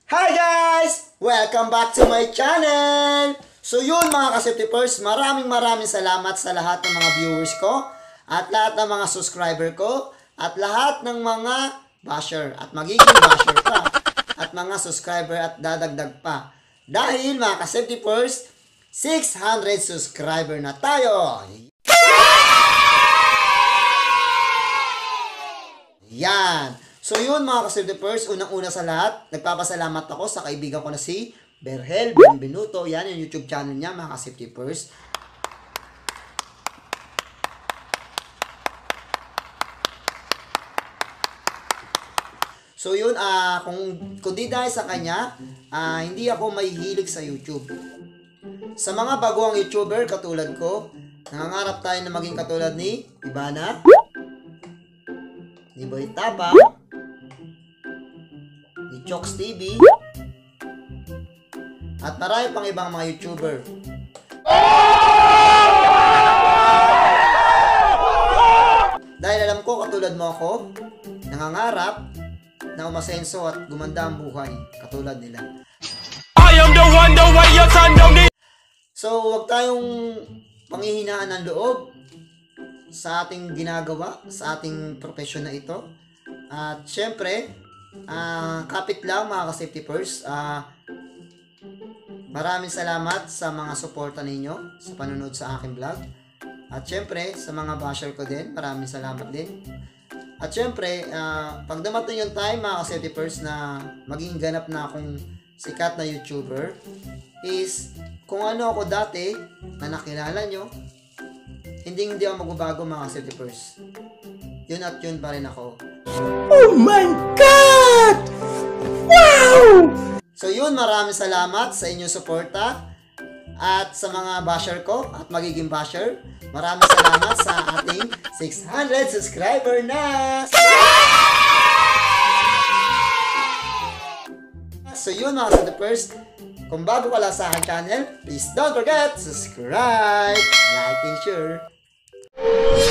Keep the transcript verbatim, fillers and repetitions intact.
Hi guys! Welcome back to my channel! So yun mga ka-Septipers, maraming maraming salamat sa lahat ng mga viewers ko at lahat ng mga subscriber ko at lahat ng mga basher at magiging basher pa at mga subscriber at dadagdag pa. Dahil mga ka-Septipers, six hundred subscriber na tayo! Yan! So yun mga ka-Septipers, unang-una sa lahat, nagpapasalamat ako sa kaibigan ko na si Berhel Benvenuto. Yan yung YouTube channel niya mga ka-Septipers. So yun, uh, kung, kung di dahil sa kanya, uh, hindi ako mahihilig sa YouTube. Sa mga baguang YouTuber katulad ko, nangangarap tayo na maging katulad ni Ibana, ni Boy Tapa, ni Chokes T V, at marami pang ibang mga YouTuber. Dahil alam ko katulad mo ako, nangangarap na umasenso at gumanda ang buhay katulad nila. I am the one, the way your son don't need. So, huwag tayong panghihinaan ng loob sa ating ginagawa, sa ating profesyon na ito. At syempre, uh, kapit lang mga ka-Septipers, uh, maraming salamat sa mga suporta ninyo sa panunod sa aking vlog. At syempre, sa mga basher ko din, maraming salamat din. At syempre, uh, pag dumating yung time mga ka-Septipers na maging ganap na akong sikat na YouTuber, is kung ano ako dati na nakilala nyo, hindi hindi ako magbabago mga ka-Septipers. Yun at yun pa rin ako. Oh my God! Wow! So yun, maraming salamat sa inyong suporta at sa mga basher ko at magiging basher. Maraming salamat sa ating six hundred subscriber na! So yun mga ka-Septipers, kung bago ka lang sa aking channel, please don't forget to subscribe, like, and share.